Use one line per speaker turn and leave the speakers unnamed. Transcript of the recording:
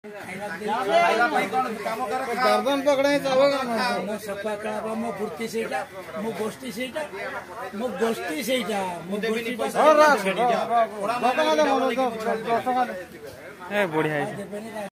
गर्दन पकड़े
मो सफा करा मो फुर्ती सेटा मो गोष्ठी सेटा मो गोष्ठी सेटा मो गोष्ठी
बढ़िया।